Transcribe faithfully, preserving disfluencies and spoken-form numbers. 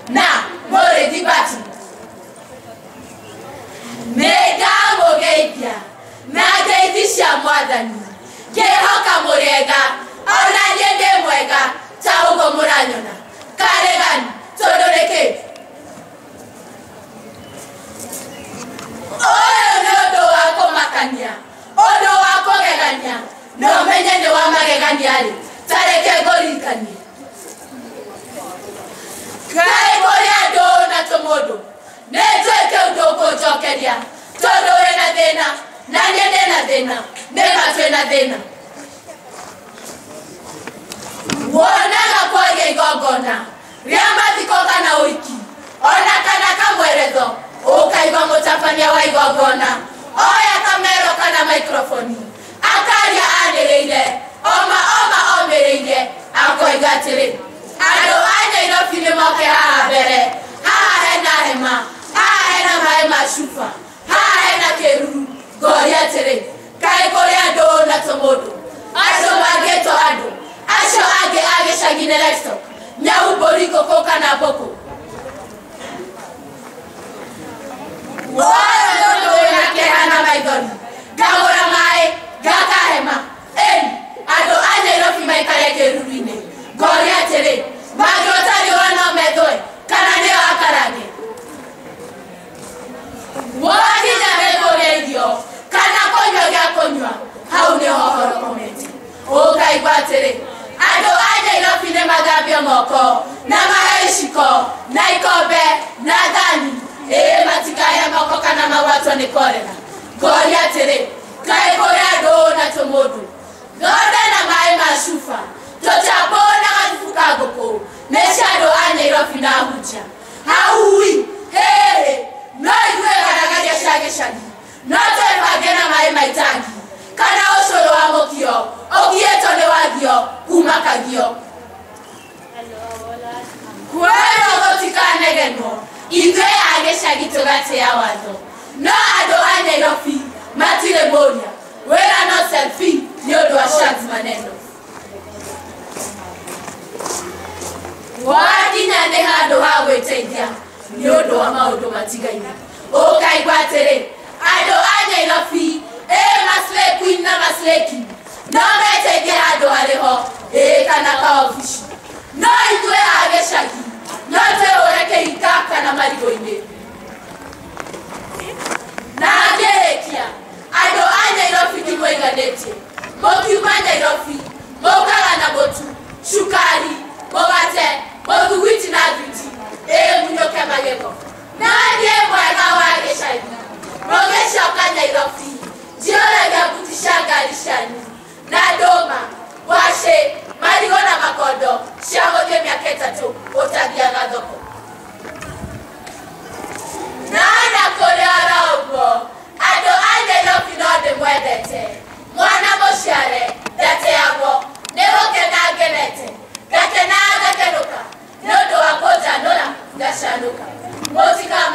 na more dibati mega mogeithia na geithisha mwathani kehoka murega ona nyende mwega ta ugo muranyona karegani tondoreke oyo ndodo wako makania odo wako gegania no menye ni wa magegania ali tareke gorikani kai boya do na tomodo neteke udoko jokeria todo ena dena na nyende na dena nema twena dena wonaga kwage igogona riamba tikoka na wiki ona kana kamwerezo ukaiba mutapania wa igogona oya kamero kana microphone akaria anereire oma oma omereire akoigatire ado anya ino filimo ke ha bere ha hena hema ha hena maema shufa ha hena keruru goria tere kai goria do na tomodo asho mageto ado asho age age shagine livestock nyau boriko koka na boko wala do ya ke hana maigoni gamora mai gaka hema en ado anya ino filimo ke kerurine goria tere magota ni wana medoe kana ndio akarage wadi na mego radio kana konywa ya konywa haune hohoro komete oka igwatere ado aje ilofine magabio moko na maishiko na ikobe na dani e matika ya moko kana mawato ni korena goria tere kai goria do na tomodu goda na mai mashufa tochapona kafuka goko neshado anya ilofina huja haui he no iwe kadagaja shage shage noto emagena mai maitangi kana osoro wa mokio ogieto ne wagio kumakagio kwero gotikane geno inde age shage togate ya wado no ado anya ilofi matire moria wera no selfie nyodo wa shanti maneno wadi nyane hado hawe teidia nyodo wa maudo matigaini oka igwatere ado anya ilofi e masle queen na masleki no mete ge hado aleho e kana ka ofishi no itwe age shagi no te oreke ikaka na marigo ine na gerekia ado anya ilofi kimwe gadete moki manya ilofi mokala na botu shukari mobate moku witi na duty e munyoke magego na die mwaga wa age shagi Rogesha kanya ilofi jiona ya kutishaga lishani na doma washe marigona makodo shago je miaketa tu otabia gadoko nana kore ara obo ado ande ilofi no de mwedete mwana moshare date yabo neroke na genete gate na gakenuka nodo wakoja nola gashanuka motika